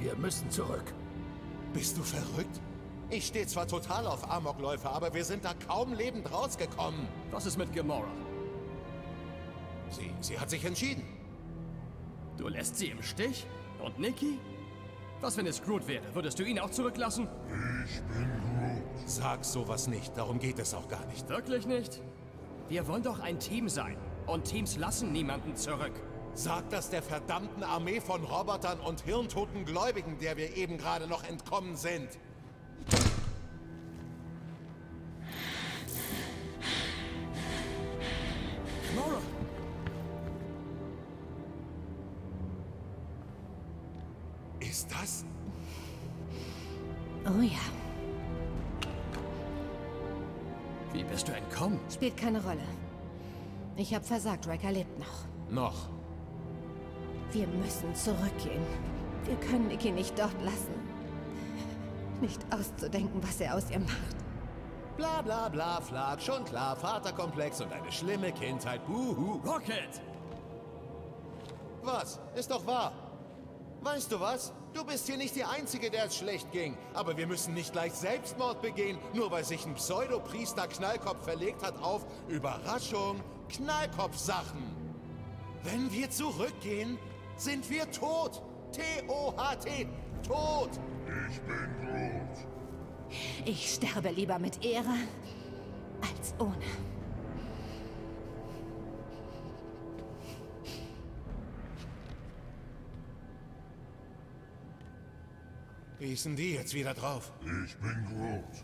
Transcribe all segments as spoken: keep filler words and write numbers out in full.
Wir müssen zurück. Bist du verrückt? Ich stehe zwar total auf Amokläufe, aber wir sind da kaum lebend rausgekommen. Was ist mit Gamora? Sie, sie hat sich entschieden. Du lässt sie im Stich? Und Nikki? Was, wenn es Groot wäre? Würdest du ihn auch zurücklassen? Ich bin Groot. Sag sowas nicht, darum geht es auch gar nicht. Wirklich nicht? Wir wollen doch ein Team sein. Und Teams lassen niemanden zurück. Sag das der verdammten Armee von Robotern und hirntoten Gläubigen, der wir eben gerade noch entkommen sind. Gamora! Ist das? Oh ja. Wie bist du entkommen? Spielt keine Rolle. Ich habe versagt, Wrecker lebt noch. Noch. Wir müssen zurückgehen. Wir können Nikki nicht dort lassen. Nicht auszudenken, was er aus ihr macht. Bla bla bla, Flag, schon klar, Vaterkomplex und eine schlimme Kindheit, buhu. Rocket! Was? Ist doch wahr. Weißt du was? Du bist hier nicht die Einzige, der es schlecht ging. Aber wir müssen nicht gleich Selbstmord begehen, nur weil sich ein Pseudopriester Knallkopf verlegt hat auf Überraschung, Knallkopf-Sachen. Wenn wir zurückgehen, sind wir tot. T O H T. Tot. Ich bin Groot. Ich sterbe lieber mit Ehre als ohne. Wie ist denn die jetzt wieder drauf? Ich bin Groot.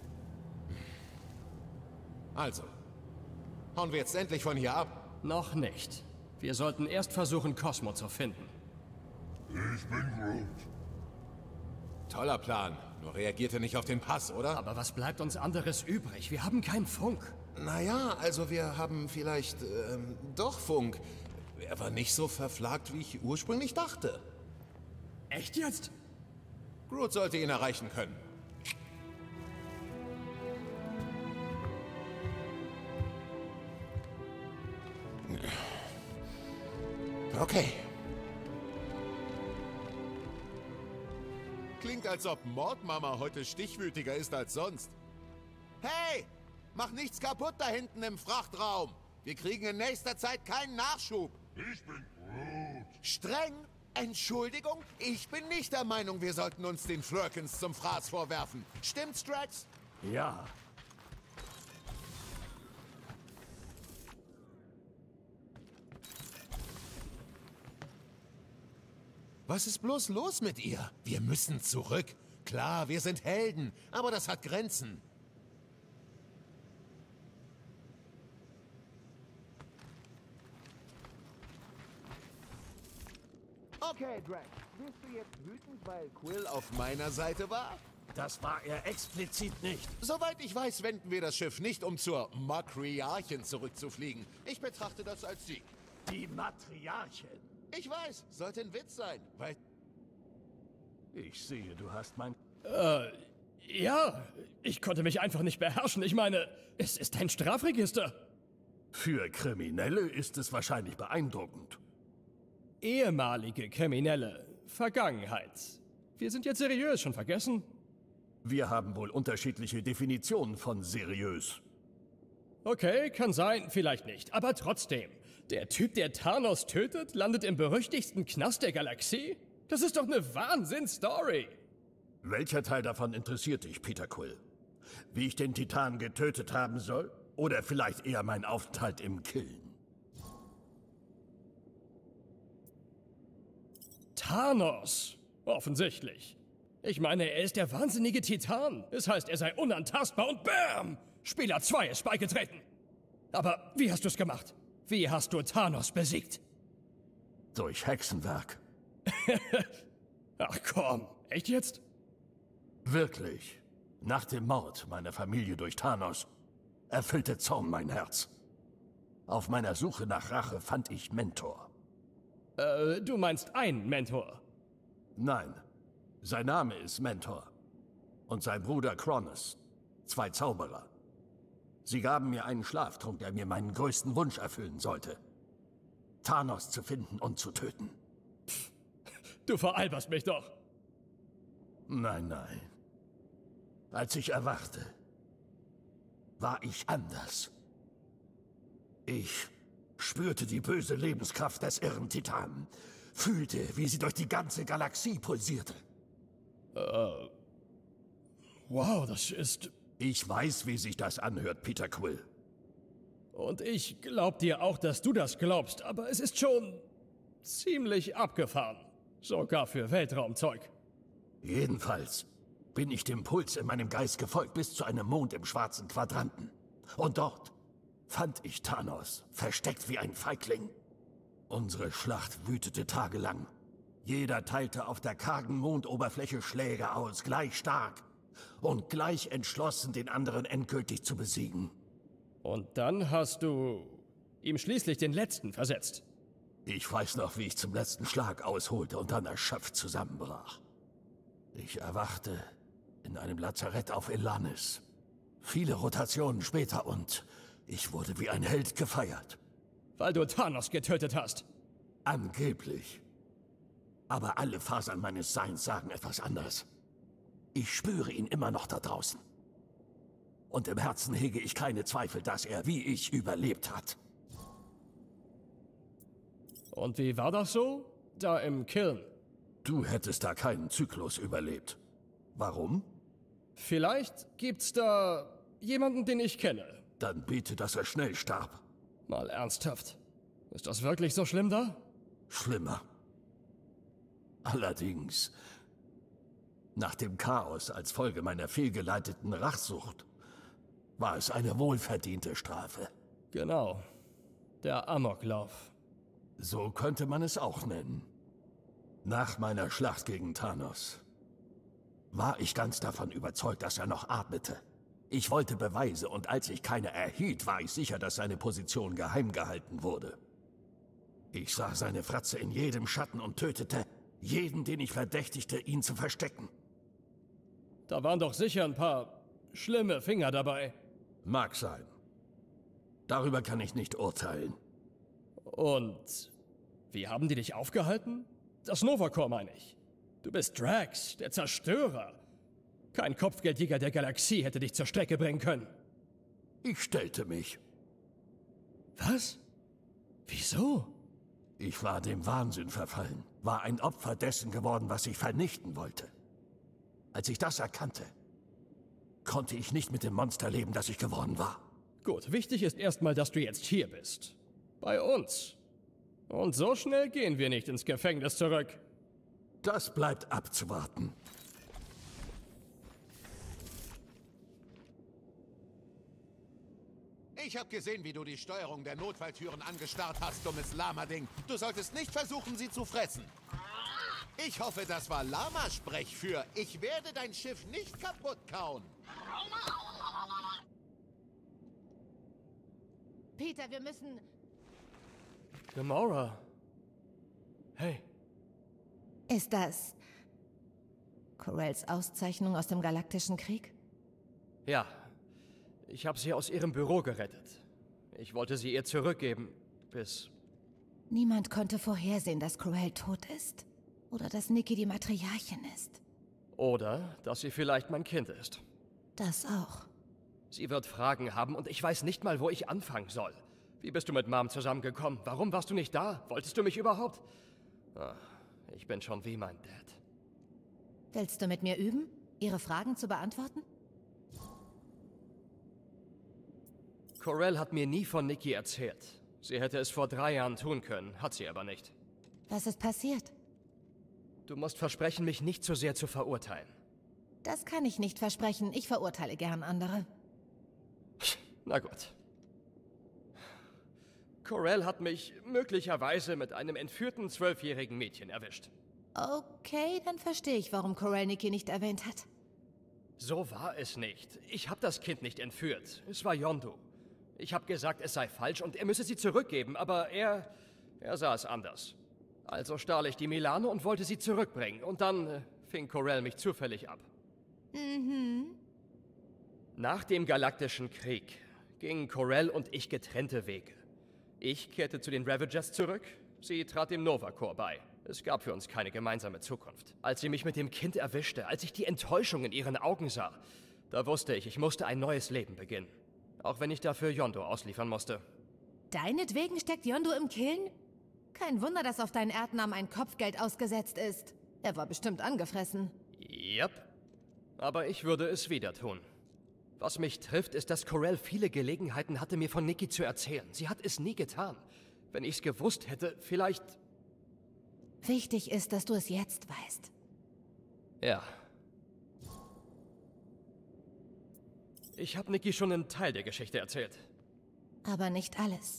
Also, hauen wir jetzt endlich von hier ab? Noch nicht. Wir sollten erst versuchen, Cosmo zu finden. Ich bin Groot. Toller Plan. Nur reagiert er nicht auf den Pass, oder? Aber was bleibt uns anderes übrig? Wir haben keinen Funk. Naja, also wir haben vielleicht ähm, doch Funk. Er war nicht so verflagt, wie ich ursprünglich dachte. Echt jetzt? Groot sollte ihn erreichen können. Okay. Klingt, als ob Mordmama heute stichwütiger ist als sonst. Hey! Mach nichts kaputt da hinten im Frachtraum! Wir kriegen in nächster Zeit keinen Nachschub! Ich bin Groot. Streng? Entschuldigung? Ich bin nicht der Meinung, wir sollten uns den Flurkins zum Fraß vorwerfen. Stimmt's, Drax? Ja. Was ist bloß los mit ihr? Wir müssen zurück. Klar, wir sind Helden, aber das hat Grenzen. Okay, Drax. Bist du jetzt wütend, weil Quill auf meiner Seite war? Das war er explizit nicht. Soweit ich weiß, wenden wir das Schiff nicht, um zur Matriarchin zurückzufliegen. Ich betrachte das als Sieg. Die Matriarchin. Ich weiß, sollte ein Witz sein, weil... Ich sehe, du hast mein... Äh, ja. Ich konnte mich einfach nicht beherrschen. Ich meine, es ist ein Strafregister. Für Kriminelle ist es wahrscheinlich beeindruckend. Ehemalige Kriminelle. Vergangenheit. Wir sind jetzt seriös, schon vergessen? Wir haben wohl unterschiedliche Definitionen von seriös. Okay, kann sein, vielleicht nicht. Aber trotzdem. Der Typ, der Thanos tötet, landet im berüchtigsten Knast der Galaxie? Das ist doch eine Wahnsinnsstory. Welcher Teil davon interessiert dich, Peter Quill? Wie ich den Titan getötet haben soll? Oder vielleicht eher mein Aufenthalt im Kiln? Thanos. Offensichtlich. Ich meine, er ist der wahnsinnige Titan. Das heißt, er sei unantastbar und BAM! Spieler zwei ist beigetreten. Aber wie hast du es gemacht? Wie hast du Thanos besiegt? Durch Hexenwerk. Ach komm, echt jetzt? Wirklich. Nach dem Mord meiner Familie durch Thanos erfüllte Zorn mein Herz. Auf meiner Suche nach Rache fand ich Mentor. Äh, du meinst ein Mentor? Nein, sein Name ist Mentor. Und sein Bruder Kronos. Zwei Zauberer. Sie gaben mir einen Schlaftrunk, der mir meinen größten Wunsch erfüllen sollte. Thanos zu finden und zu töten. Du veralberst mich doch. Nein, nein. Als ich erwachte, war ich anders. Ich spürte die böse Lebenskraft des irren Titanen, fühlte, wie sie durch die ganze Galaxie pulsierte. Äh. Wow, das ist... Ich weiß, wie sich das anhört, Peter Quill. Und ich glaub dir auch, dass du das glaubst, aber es ist schon ziemlich abgefahren. Sogar für Weltraumzeug. Jedenfalls bin ich dem Puls in meinem Geist gefolgt bis zu einem Mond im schwarzen Quadranten. Und dort fand ich Thanos, versteckt wie ein Feigling. Unsere Schlacht wütete tagelang. Jeder teilte auf der kargen Mondoberfläche Schläge aus, gleich stark und gleich entschlossen, den anderen endgültig zu besiegen. Und dann hast du ihm schließlich den letzten versetzt. Ich weiß noch, wie ich zum letzten Schlag ausholte und dann erschöpft zusammenbrach. Ich erwachte in einem Lazarett auf Elanis. Viele Rotationen später und ich wurde wie ein Held gefeiert. Weil du Thanos getötet hast. Angeblich. Aber alle Fasern meines Seins sagen etwas anderes. Ich spüre ihn immer noch da draußen. Und im Herzen hege ich keine Zweifel, dass er wie ich überlebt hat. Und wie war das so? Da im Kiln? Du hättest da keinen Zyklus überlebt. Warum? Vielleicht gibt's da jemanden, den ich kenne. Dann bete, dass er schnell starb. Mal ernsthaft. Ist das wirklich so schlimm da? Schlimmer. Allerdings, nach dem Chaos als Folge meiner fehlgeleiteten Rachsucht, war es eine wohlverdiente Strafe. Genau. Der Amoklauf. So könnte man es auch nennen. Nach meiner Schlacht gegen Thanos war ich ganz davon überzeugt, dass er noch atmete. Ich wollte Beweise und als ich keine erhielt, war ich sicher, dass seine Position geheim gehalten wurde. Ich sah seine Fratze in jedem Schatten und tötete jeden, den ich verdächtigte, ihn zu verstecken. Da waren doch sicher ein paar schlimme Finger dabei. Mag sein. Darüber kann ich nicht urteilen. Und wie haben die dich aufgehalten? Das Nova Corps meine ich. Du bist Drax, der Zerstörer. Kein Kopfgeldjäger der Galaxie hätte dich zur Strecke bringen können. Ich stellte mich. Was? Wieso? Ich war dem Wahnsinn verfallen, war ein Opfer dessen geworden, was ich vernichten wollte. Als ich das erkannte, konnte ich nicht mit dem Monster leben, das ich geworden war. Gut, wichtig ist erstmal, dass du jetzt hier bist. Bei uns. Und so schnell gehen wir nicht ins Gefängnis zurück. Das bleibt abzuwarten. Ich habe gesehen, wie du die Steuerung der Notfalltüren angestarrt hast, dummes Lama-Ding. Du solltest nicht versuchen, sie zu fressen. Ich hoffe, das war Lama-Sprech für "Ich werde dein Schiff nicht kaputt kauen". Peter, wir müssen... Gamora. Hey. Ist das Corells Auszeichnung aus dem Galaktischen Krieg? Ja. Ich habe sie aus ihrem Büro gerettet. Ich wollte sie ihr zurückgeben, bis... Niemand konnte vorhersehen, dass Corell tot ist. Oder dass Nikki die Matriarchin ist. Oder, dass sie vielleicht mein Kind ist. Das auch. Sie wird Fragen haben und ich weiß nicht mal, wo ich anfangen soll. Wie bist du mit Mom zusammengekommen? Warum warst du nicht da? Wolltest du mich überhaupt? Ah, ich bin schon wie mein Dad. Willst du mit mir üben, ihre Fragen zu beantworten? Corell hat mir nie von Nikki erzählt. Sie hätte es vor drei Jahren tun können, hat sie aber nicht. Was ist passiert? Du musst versprechen, mich nicht zu sehr zu verurteilen. Das kann ich nicht versprechen. Ich verurteile gern andere. Na gut. Corell hat mich möglicherweise mit einem entführten zwölfjährigen Mädchen erwischt. Okay, dann verstehe ich, warum Corell Nikki nicht erwähnt hat. So war es nicht. Ich habe das Kind nicht entführt. Es war Yondu. Ich habe gesagt, es sei falsch und er müsse sie zurückgeben, aber er... er sah es anders. Also stahl ich die Milano und wollte sie zurückbringen. Und dann äh, fing Corell mich zufällig ab. Mhm. Nach dem Galaktischen Krieg gingen Corell und ich getrennte Wege. Ich kehrte zu den Ravagers zurück, sie trat dem Nova Corps bei. Es gab für uns keine gemeinsame Zukunft. Als sie mich mit dem Kind erwischte, als ich die Enttäuschung in ihren Augen sah, da wusste ich, ich musste ein neues Leben beginnen. Auch wenn ich dafür Yondo ausliefern musste. Deinetwegen steckt Yondo im Kiln? Kein Wunder, dass auf deinen Erdnamen ein Kopfgeld ausgesetzt ist. Er war bestimmt angefressen. Yep. Aber ich würde es wieder tun. Was mich trifft, ist, dass Corell viele Gelegenheiten hatte, mir von Nikki zu erzählen. Sie hat es nie getan. Wenn ich es gewusst hätte, vielleicht... Wichtig ist, dass du es jetzt weißt. Ja. Ich habe Nikki schon einen Teil der Geschichte erzählt. Aber nicht alles.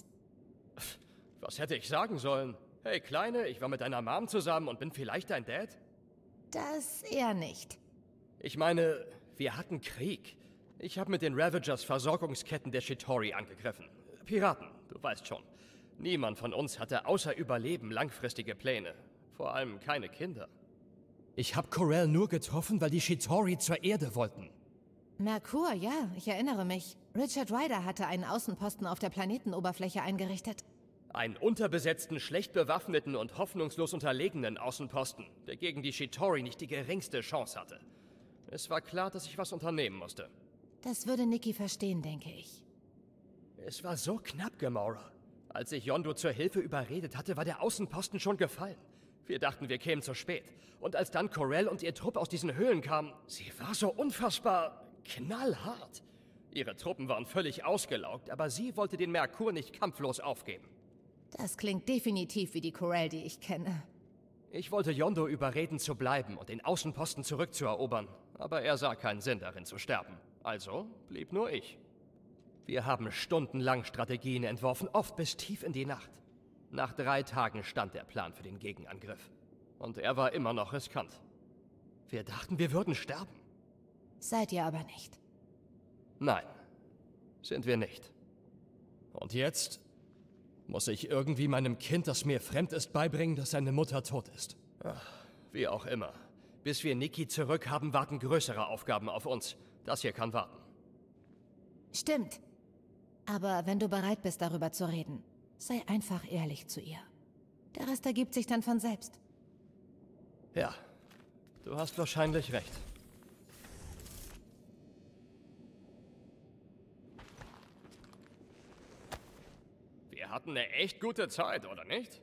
Was hätte ich sagen sollen? Hey, Kleine, ich war mit deiner Mom zusammen und bin vielleicht dein Dad? Das eher nicht. Ich meine, wir hatten Krieg. Ich habe mit den Ravagers Versorgungsketten der Chitauri angegriffen. Piraten, du weißt schon. Niemand von uns hatte außer Überleben langfristige Pläne. Vor allem keine Kinder. Ich habe Corell nur getroffen, weil die Chitauri zur Erde wollten. Merkur, ja, ich erinnere mich. Richard Ryder hatte einen Außenposten auf der Planetenoberfläche eingerichtet. Einen unterbesetzten, schlecht bewaffneten und hoffnungslos unterlegenen Außenposten, der gegen die Chitauri nicht die geringste Chance hatte. Es war klar, dass ich was unternehmen musste. Das würde Nikki verstehen, denke ich. Es war so knapp, Gamora. Als ich Yondo zur Hilfe überredet hatte, war der Außenposten schon gefallen. Wir dachten, wir kämen zu spät. Und als dann Corell und ihr Trupp aus diesen Höhlen kamen, sie war so unfassbar knallhart. Ihre Truppen waren völlig ausgelaugt, aber sie wollte den Merkur nicht kampflos aufgeben. Das klingt definitiv wie die Corell, die ich kenne. Ich wollte Yondo überreden zu bleiben und den Außenposten zurückzuerobern, aber er sah keinen Sinn darin zu sterben. Also blieb nur ich. Wir haben stundenlang Strategien entworfen, oft bis tief in die Nacht. Nach drei Tagen stand der Plan für den Gegenangriff. Und er war immer noch riskant. Wir dachten, wir würden sterben. Seid ihr aber nicht. Nein, sind wir nicht. Und jetzt muss ich irgendwie meinem Kind, das mir fremd ist, beibringen, dass seine Mutter tot ist. Ach, wie auch immer. Bis wir Nikki zurück haben, warten größere Aufgaben auf uns. Das hier kann warten. Stimmt. Aber wenn du bereit bist, darüber zu reden, sei einfach ehrlich zu ihr. Der Rest ergibt sich dann von selbst. Ja, du hast wahrscheinlich recht. Wir hatten eine echt gute Zeit, oder nicht?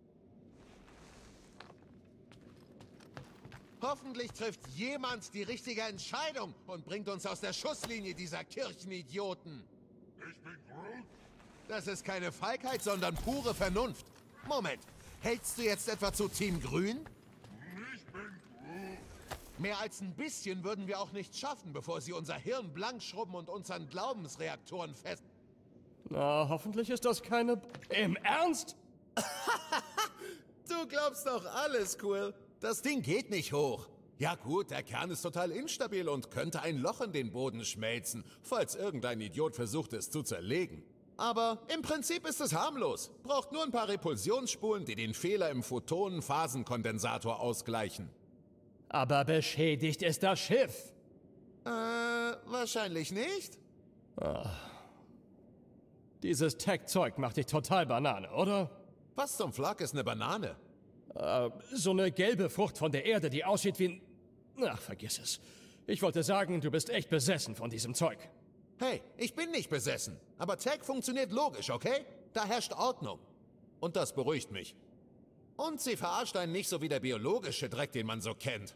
Hoffentlich trifft jemand die richtige Entscheidung und bringt uns aus der Schusslinie dieser Kirchenidioten. Ich bin Groot. Das ist keine Feigheit, sondern pure Vernunft. Moment, hältst du jetzt etwa zu Team Grün? Ich bin Groot. Mehr als ein bisschen würden wir auch nicht schaffen, bevor sie unser Hirn blank schrubben und uns an Glaubensreaktoren fest... Na, hoffentlich ist das keine... Im Ernst? Du glaubst doch alles, Quill. Das Ding geht nicht hoch. Ja gut, der Kern ist total instabil und könnte ein Loch in den Boden schmelzen, falls irgendein Idiot versucht, es zu zerlegen. Aber im Prinzip ist es harmlos. Braucht nur ein paar Repulsionsspulen, die den Fehler im Photonen-Phasenkondensator ausgleichen. Aber beschädigt ist das Schiff. Äh, wahrscheinlich nicht. Dieses Tech-Zeug macht dich total Banane, oder? Was zum Flack ist eine Banane? Äh, so eine gelbe Frucht von der Erde, die aussieht wie ein... Ach, vergiss es. Ich wollte sagen, du bist echt besessen von diesem Zeug. Hey, ich bin nicht besessen. Aber Tech funktioniert logisch, okay? Da herrscht Ordnung. Und das beruhigt mich. Und sie verarscht einen nicht so wie der biologische Dreck, den man so kennt.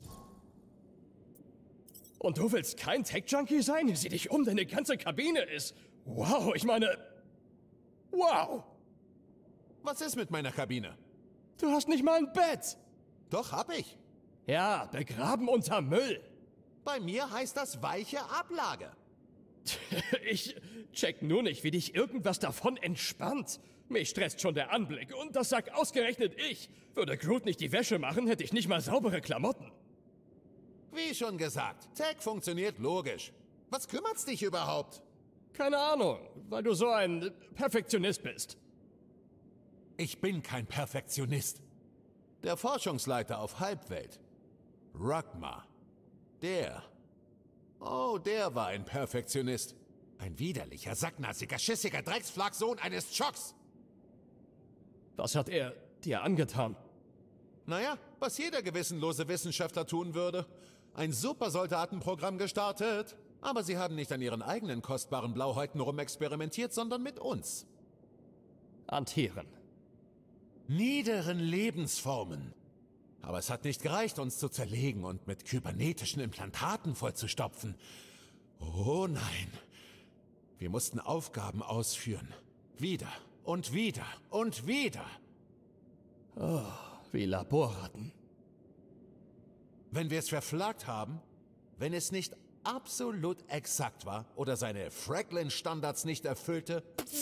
Und du willst kein Tech-Junkie sein? Sieh dich um, deine ganze Kabine ist... Wow, ich meine... Wow! Was ist mit meiner Kabine? Du hast nicht mal ein Bett! Doch, hab ich. Ja, begraben unter Müll. Bei mir heißt das weiche Ablage. Ich check nur nicht, wie dich irgendwas davon entspannt. Mich stresst schon der Anblick und das sag ausgerechnet ich. Würde Groot nicht die Wäsche machen, hätte ich nicht mal saubere Klamotten. Wie schon gesagt, Tech funktioniert logisch. Was kümmert's dich überhaupt? Keine Ahnung, weil du so ein Perfektionist bist. Ich bin kein Perfektionist. Der Forschungsleiter auf Halbwelt, Rugma, der... Oh, der war ein Perfektionist. Ein widerlicher, sacknassiger, schissiger Drecksflacksohn eines Chocks. Was hat er dir angetan? Naja, was jeder gewissenlose Wissenschaftler tun würde. Ein Supersoldatenprogramm gestartet. Aber sie haben nicht an ihren eigenen kostbaren Blauhäuten rumexperimentiert, sondern mit uns. An Tieren. Niederen Lebensformen. Aber es hat nicht gereicht, uns zu zerlegen und mit kybernetischen Implantaten vollzustopfen. Oh nein. Wir mussten Aufgaben ausführen. Wieder und wieder und wieder. Oh, wie Laborratten. Wenn wir es verflagt haben, wenn es nicht absolut exakt war oder seine Fraglin-Standards nicht erfüllte,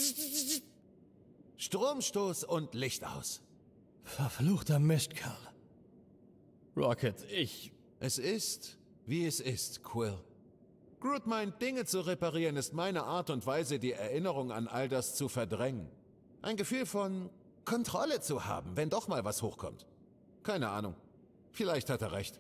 Stromstoß und Licht aus. Verfluchter Mistkerl. Rocket, ich... Es ist, wie es ist, Quill. Groot meint, Dinge zu reparieren ist meine Art und Weise, die Erinnerung an all das zu verdrängen. Ein Gefühl von Kontrolle zu haben, wenn doch mal was hochkommt. Keine Ahnung. Vielleicht hat er recht.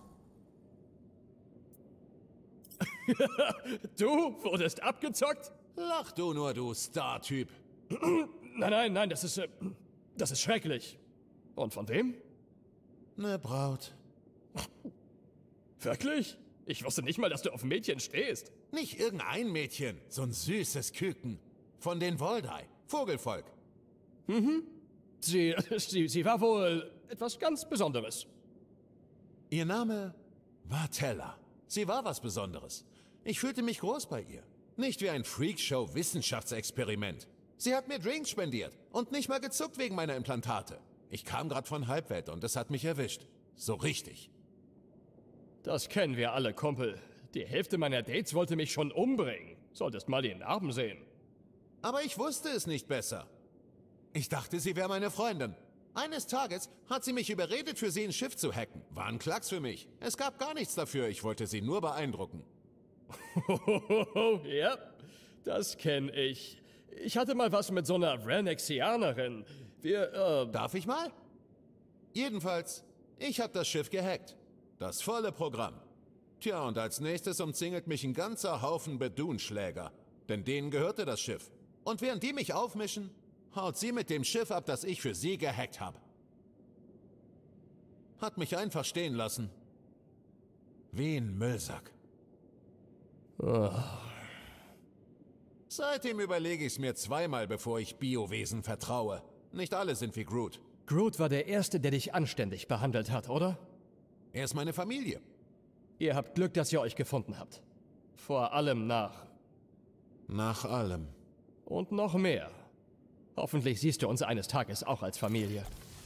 Du wurdest abgezockt? Lach du nur, du Star-Typ. Nein, nein, nein, das ist... Äh, das ist schrecklich. Und von wem? Ne Braut. Wirklich? Ich wusste nicht mal, dass du auf Mädchen stehst. Nicht irgendein Mädchen, so ein süßes Küken. Von den Voldai, Vogelvolk. Mhm. Sie, sie, sie war wohl etwas ganz Besonderes. Ihr Name war Tella. Sie war was Besonderes. Ich fühlte mich groß bei ihr. Nicht wie ein Freakshow-Wissenschaftsexperiment. Sie hat mir Drinks spendiert und nicht mal gezuckt wegen meiner Implantate. Ich kam gerade von Halbwelt und es hat mich erwischt. So richtig. Das kennen wir alle, Kumpel. Die Hälfte meiner Dates wollte mich schon umbringen. Solltest mal die Narben sehen. Aber ich wusste es nicht besser. Ich dachte, sie wäre meine Freundin. Eines Tages hat sie mich überredet, für sie ein Schiff zu hacken. War ein Klacks für mich. Es gab gar nichts dafür, ich wollte sie nur beeindrucken. Ja, das kenne ich. Ich hatte mal was mit so einer Renexianerin. Wir, äh... Darf ich mal? Jedenfalls, ich habe das Schiff gehackt. Das volle Programm. Tja, und als nächstes umzingelt mich ein ganzer Haufen Bedunschläger. Denn denen gehörte das Schiff. Und während die mich aufmischen, haut sie mit dem Schiff ab, das ich für sie gehackt habe. Hat mich einfach stehen lassen. Wie ein Müllsack. Oh. Seitdem überlege ich es mir zweimal, bevor ich Biowesen vertraue. Nicht alle sind wie Groot. Groot war der Erste, der dich anständig behandelt hat, oder? Er ist meine Familie. Ihr habt Glück, dass ihr euch gefunden habt. Vor allem nach. Nach allem. Und noch mehr. Hoffentlich siehst du uns eines Tages auch als Familie.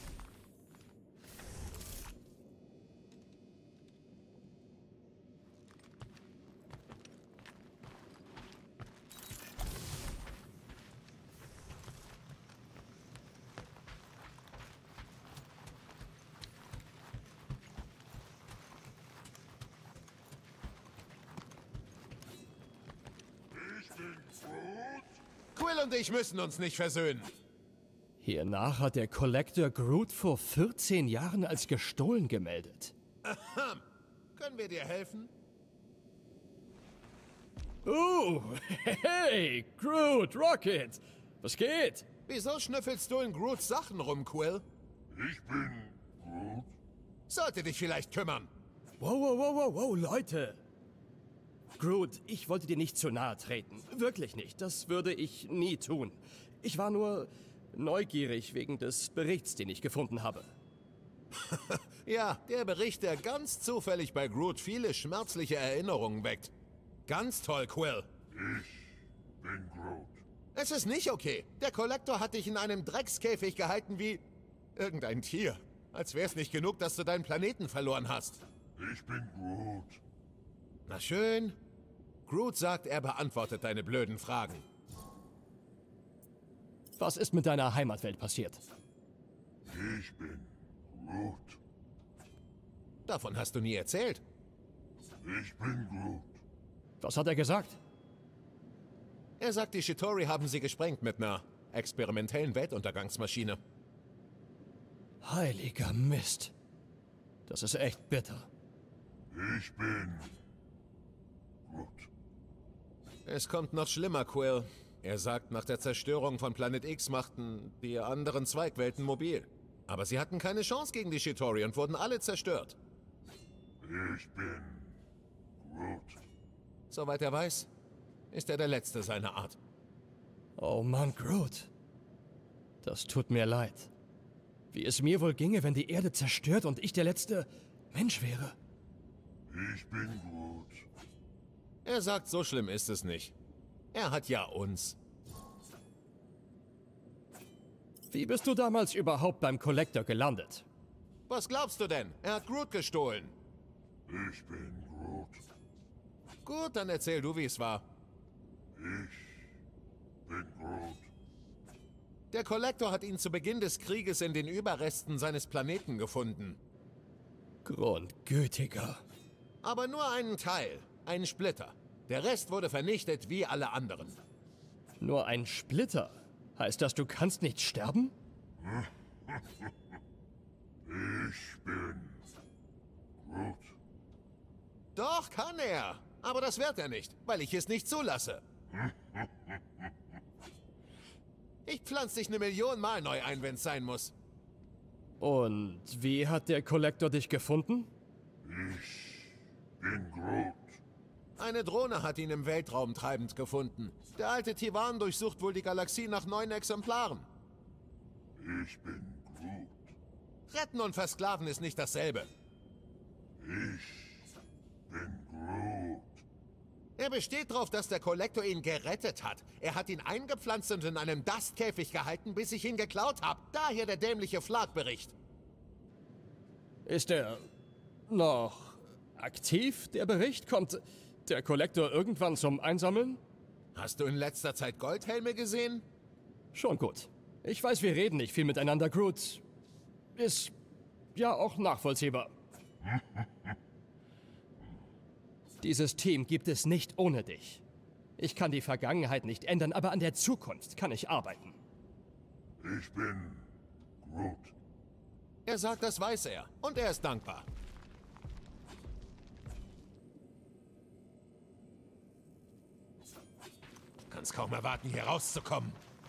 Quill und ich müssen uns nicht versöhnen. Hiernach hat der Collector Groot vor vierzehn Jahren als gestohlen gemeldet. Aha. Können wir dir helfen? Oh, hey, Groot, Rocket, was geht? Wieso schnüffelst du in Groots Sachen rum, Quill? Ich bin Groot. Sollte dich vielleicht kümmern. Wow, wow, wow, wow, wow, Leute. Groot, ich wollte dir nicht zu nahe treten. Wirklich nicht. Das würde ich nie tun. Ich war nur neugierig wegen des Berichts, den ich gefunden habe. Ja, der Bericht, der ganz zufällig bei Groot viele schmerzliche Erinnerungen weckt. Ganz toll, Quill. Ich bin Groot. Es ist nicht okay. Der Kollektor hat dich in einem Dreckskäfig gehalten wie irgendein Tier. Als wär's nicht genug, dass du deinen Planeten verloren hast. Ich bin Groot. Na schön. Groot sagt, er beantwortet deine blöden Fragen. Was ist mit deiner Heimatwelt passiert? Ich bin Groot. Davon hast du nie erzählt. Ich bin Groot. Was hat er gesagt? Er sagt, die Chitauri haben sie gesprengt mit einer experimentellen Weltuntergangsmaschine. Heiliger Mist. Das ist echt bitter. Ich bin Groot. Es kommt noch schlimmer, Quill. Er sagt, nach der Zerstörung von Planet X machten die anderen Zweigwelten mobil. Aber sie hatten keine Chance gegen die Chitauri und wurden alle zerstört. Ich bin Groot. Soweit er weiß, ist er der Letzte seiner Art. Oh Mann, Groot. Das tut mir leid. Wie es mir wohl ginge, wenn die Erde zerstört und ich der letzte Mensch wäre. Ich bin Groot. Er sagt, so schlimm ist es nicht. Er hat ja uns. Wie bist du damals überhaupt beim Collector gelandet? Was glaubst du denn? Er hat Groot gestohlen. Ich bin Groot. Gut, dann erzähl du, wie es war. Ich bin Groot. Der Collector hat ihn zu Beginn des Krieges in den Überresten seines Planeten gefunden. Grundgütiger. Aber nur einen Teil, einen Splitter. Der Rest wurde vernichtet wie alle anderen. Nur ein Splitter? Heißt das, du kannst nicht sterben? Ich bin Groot. Doch, kann er. Aber das wird er nicht, weil ich es nicht zulasse. Ich pflanze dich eine Million Mal neu ein, wenn es sein muss. Und wie hat der Collector dich gefunden? Ich bin Groot. Eine Drohne hat ihn im Weltraum treibend gefunden. Der alte Tivan durchsucht wohl die Galaxie nach neuen Exemplaren. Ich bin Groot. Retten und versklaven ist nicht dasselbe. Ich bin Groot. Er besteht darauf, dass der Collector ihn gerettet hat. Er hat ihn eingepflanzt und in einem Dustkäfig gehalten, bis ich ihn geklaut habe. Daher der dämliche Flag-Bericht. Ist er noch aktiv, der Bericht? Kommt der Collector irgendwann zum Einsammeln? Hast du in letzter Zeit Goldhelme gesehen? Schon gut. Ich weiß, wir reden nicht viel miteinander, Groot. Ist ja auch nachvollziehbar. Dieses Team gibt es nicht ohne dich. Ich kann die Vergangenheit nicht ändern, aber an der Zukunft kann ich arbeiten. Ich bin Groot. Er sagt, das weiß er. Und er ist dankbar. Kannst kaum erwarten, hier rauszukommen.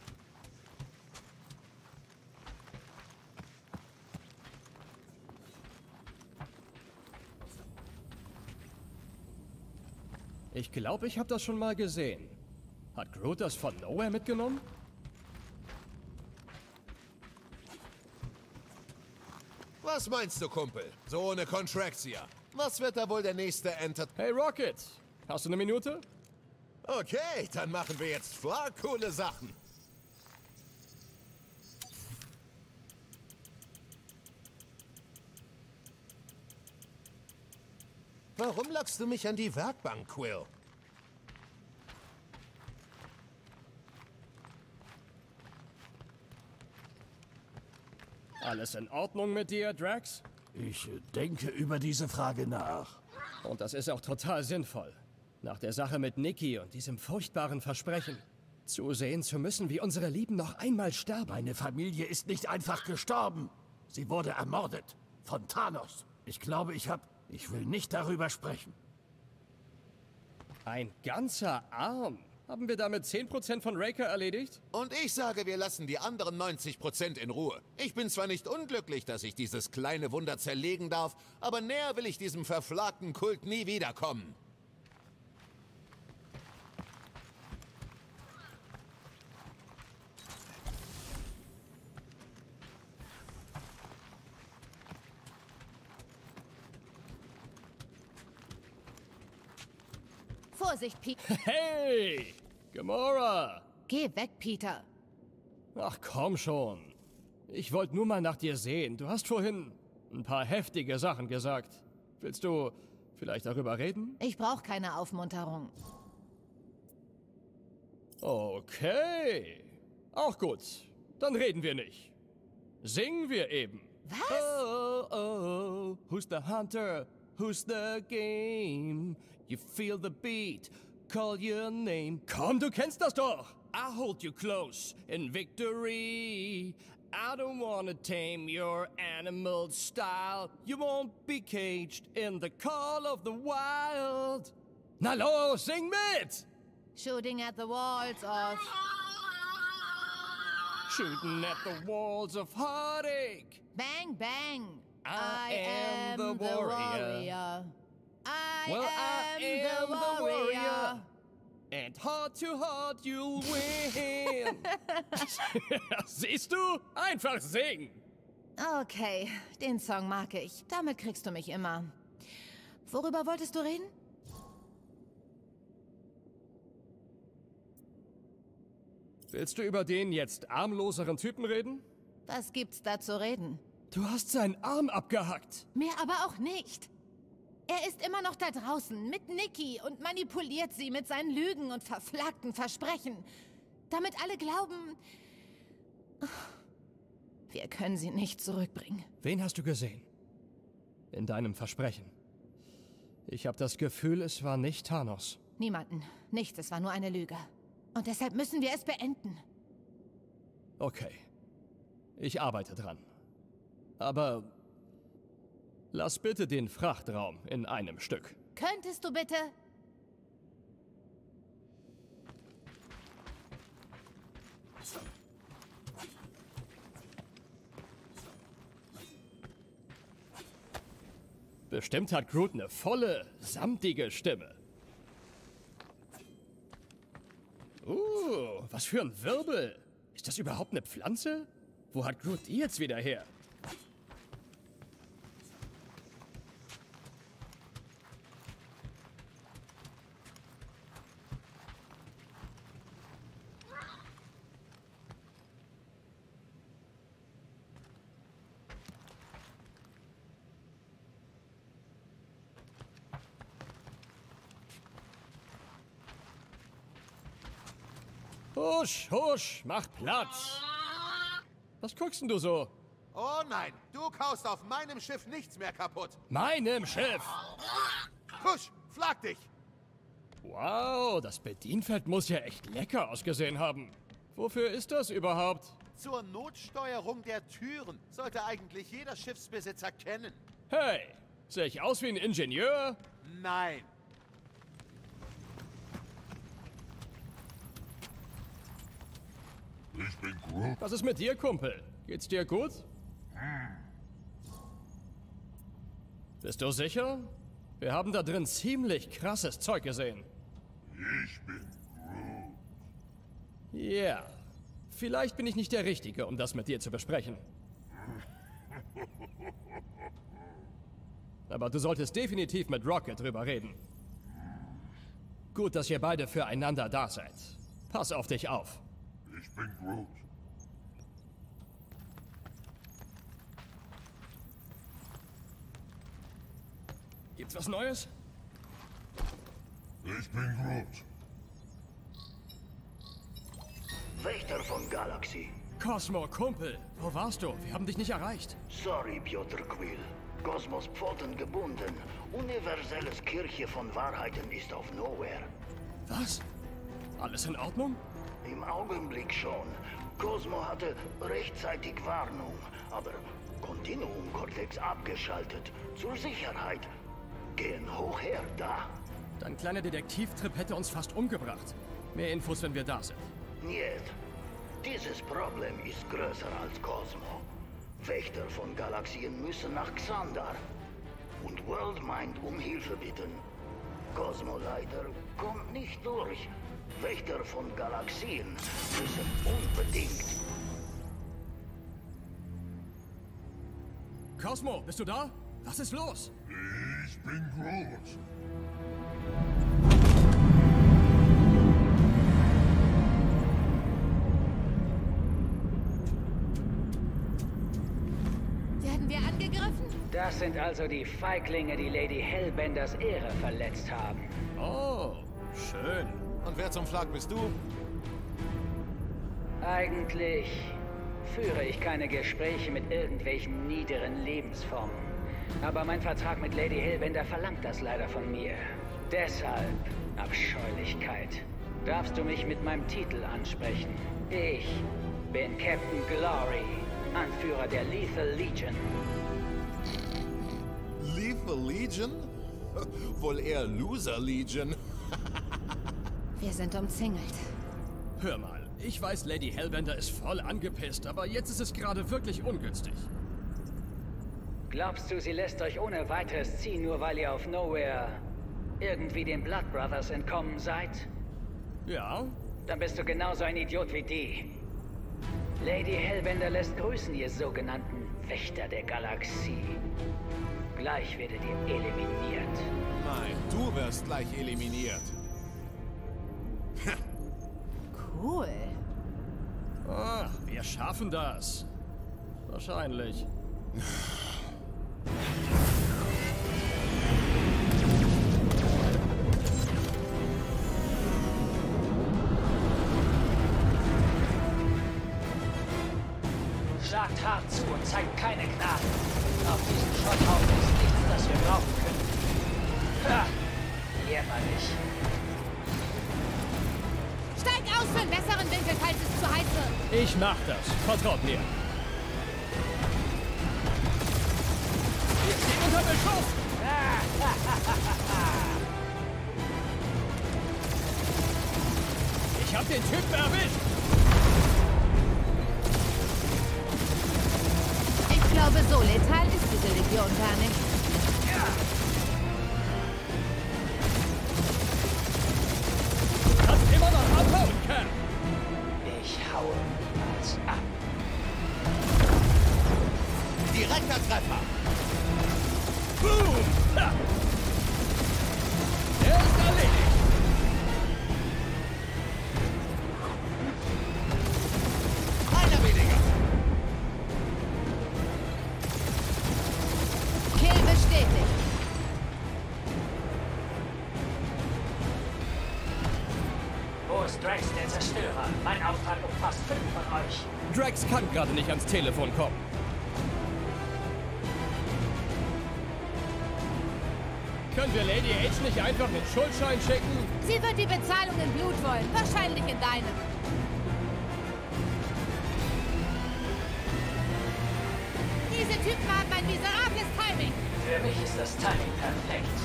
Ich glaube, ich habe das schon mal gesehen. Hat Groot das von Nowhere mitgenommen? Was meinst du, Kumpel? So ohne Contraxia. Was wird da wohl der nächste Enter... Hey Rocket, hast du eine Minute? Okay, dann machen wir jetzt voll coole Sachen. Warum lockst du mich an die Werkbank, Quill? Alles in Ordnung mit dir, Drax? Ich denke über diese Frage nach. Und das ist auch total sinnvoll. Nach der Sache mit Nikki und diesem furchtbaren Versprechen. Zusehen zu müssen, wie unsere Lieben noch einmal sterben. Meine Familie ist nicht einfach gestorben. Sie wurde ermordet. Von Thanos. Ich glaube, ich habe... Ich will nicht darüber sprechen. Ein ganzer Arm? Haben wir damit zehn Prozent von Raker erledigt? Und ich sage, wir lassen die anderen neunzig Prozent in Ruhe. Ich bin zwar nicht unglücklich, dass ich dieses kleine Wunder zerlegen darf, aber näher will ich diesem verflagten Kult nie wiederkommen. Vorsicht, Peter. Hey! Gamora! Geh weg, Peter. Ach komm schon. Ich wollte nur mal nach dir sehen. Du hast vorhin ein paar heftige Sachen gesagt. Willst du vielleicht darüber reden? Ich brauche keine Aufmunterung. Okay. Auch gut. Dann reden wir nicht. Singen wir eben. Was? Oh, oh, oh. Who's the hunter? Who's the game? You feel the beat. Call your name. Komm, du kennst das doch. I'll hold you close in victory. I don't wanna tame your animal style. You won't be caged in the call of the wild. Na los, sing mit! Shooting at the walls of... Shooting at the walls of heartache. Bang, bang. I am the warrior. I Well, am, I am the the warrior. warrior. And heart to heart you'll win. Siehst du? Einfach singen. Okay, den Song mag ich. Damit kriegst du mich immer. Worüber wolltest du reden? Willst du über den jetzt armloseren Typen reden? Was gibt's da zu reden? Du hast seinen Arm abgehackt. Mehr aber auch nicht. Er ist immer noch da draußen mit Nikki und manipuliert sie mit seinen Lügen und verflagten Versprechen. Damit alle glauben, wir können sie nicht zurückbringen. Wen hast du gesehen? In deinem Versprechen. Ich habe das Gefühl, es war nicht Thanos. Niemanden. Nichts, es war nur eine Lüge. Und deshalb müssen wir es beenden. Okay. Ich arbeite dran. Aber lass bitte den Frachtraum in einem Stück. Könntest du bitte? Bestimmt hat Groot eine volle, samtige Stimme. Uh, was für ein Wirbel. Ist das überhaupt eine Pflanze? Wo hat Groot die jetzt wieder her? Husch, husch, mach Platz. Was guckst denn du so? Oh nein, du kaust auf meinem Schiff nichts mehr kaputt. Meinem Schiff. Kusch, flag dich. Wow, das Bedienfeld muss ja echt lecker ausgesehen haben. Wofür ist das überhaupt? Zur Notsteuerung der Türen sollte eigentlich jeder Schiffsbesitzer kennen. Hey, sehe ich aus wie ein Ingenieur? Nein. Ich bin Groot. Was ist mit dir, Kumpel? Geht's dir gut? Bist du sicher? Wir haben da drin ziemlich krasses Zeug gesehen. Ich bin Groot. Ja, yeah. Vielleicht bin ich nicht der Richtige, um das mit dir zu besprechen. Aber du solltest definitiv mit Rocket drüber reden. Gut, dass ihr beide füreinander da seid. Pass auf dich auf. Ich bin Groot. Gibt's was Neues? Ich bin Groot. Wächter von Galaxy. Cosmo, Kumpel, wo warst du? Wir haben dich nicht erreicht. Sorry, Piotr Quill. Kosmos Pfoten gebunden. Universelles Kirche von Wahrheiten ist auf Nowhere. Was? Alles in Ordnung? Im Augenblick schon. Cosmo hatte rechtzeitig Warnung, aber Continuum Cortex abgeschaltet. Zur Sicherheit. Gehen hoch her, da. Dein kleiner Detektivtrip hätte uns fast umgebracht. Mehr Infos, wenn wir da sind. Niet. Dieses Problem ist größer als Cosmo. Wächter von Galaxien müssen nach Xandar und Worldmind um Hilfe bitten. Cosmo leider kommt nicht durch. Wächter von Galaxien müssen unbedingt. Cosmo, bist du da? Was ist los? Ich bin Groot. Werden wir angegriffen? Das sind also die Feiglinge, die Lady Hellbenders Ehre verletzt haben. Oh, schön. Und wer zum Schlag bist du? Eigentlich führe ich keine Gespräche mit irgendwelchen niederen Lebensformen. Aber mein Vertrag mit Lady Hellbender verlangt das leider von mir. Deshalb, Abscheulichkeit, darfst du mich mit meinem Titel ansprechen. Ich bin Captain Glory, Anführer der Lethal Legion. Lethal Legion? Wohl eher Loser Legion. Wir sind umzingelt. Hör mal, ich weiß, Lady Hellbender ist voll angepisst, aber jetzt ist es gerade wirklich ungünstig. Glaubst du, sie lässt euch ohne weiteres ziehen, nur weil ihr auf Nowhere irgendwie den Blood Brothers entkommen seid? Ja? Dann bist du genauso ein Idiot wie die. Lady Hellbender lässt grüßen, ihr sogenannten Wächter der Galaxie. Gleich werdet ihr eliminiert. Nein, du wirst gleich eliminiert. Cool. Ah, wir schaffen das. Wahrscheinlich. Schlagt hart zu und zeigt keine Gnade. Auf diesem Schrotthaufen ist nichts, das wir brauchen können. Ha! Jämmerlich. Steig aus für einen besseren Winkel, falls es zu heiß wird. Ich mach das. Vertraut mir. Wir stehen unter Beschuss! Ich hab den Typen erwischt! Ich glaube, so letal ist diese Legion gar nicht. Du kannst immer noch abhauen, Cap! Ich haue niemals ab. Direkter Treffer. Boom! Ha! Er ist erledigt! Einer weniger. Kill bestätigt. Wo ist Drax, der Zerstörer? Mein Auftrag umfasst fünf von euch. Drax kann gerade nicht ans Telefon kommen. Können wir Lady H nicht einfach einen Schuldschein schicken? Sie wird die Bezahlung in Blut wollen. Wahrscheinlich in deinem. Diese Typen haben ein miserables Timing. Für mich ist das Timing perfekt.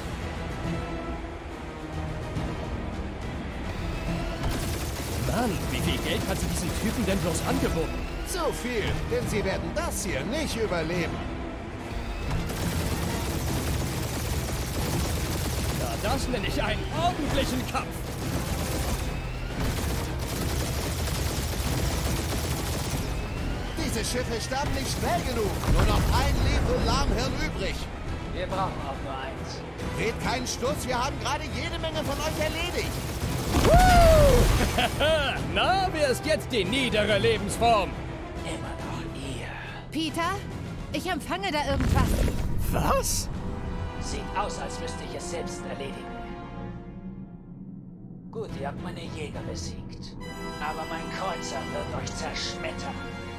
Mann, wie viel Geld hat sie diesen Typen denn bloß angeboten? Zu viel, denn sie werden das hier nicht überleben. Na, das nenne ich einen ordentlichen Kampf. Diese Schiffe sterben nicht schnell genug. Nur noch ein Lethal Lahmhirn übrig. Wir brauchen auch nur eins. Dreht keinen Sturz, wir haben gerade jede Menge von euch erledigt. Na, wer ist jetzt die niedere Lebensform? Immer noch ihr. Peter, ich empfange da irgendwas. Was? Sieht aus, als müsste ich es selbst erledigen. Gut, ihr habt meine Jäger besiegt. Aber mein Kreuzer wird euch zerschmettern.